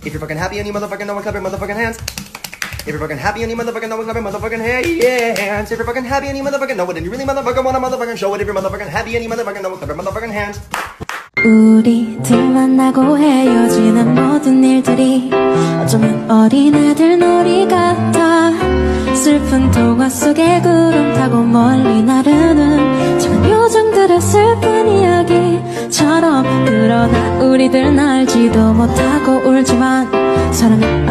If you're fucking happy and you motherfucking know it, clap your motherfucking hands. If you're fucking happy and you motherfucking know it, clap your motherfucking hands. If you're fucking happy and you motherfucking know it, and you really motherfucking wanna motherfucking show it. If you're motherfucking happy and you motherfucking know it, clap your motherfucking hands. 우리들 만나고 헤어지는 모든 일들이 어쩌면 어린아들 놀이 같아. 슬픈 동화 속에 구름 타고 멀리 나르는 작은 요정들의 슬픈 이야기처럼. 그러나 우리들은 알지도 못하고 울지만 사랑은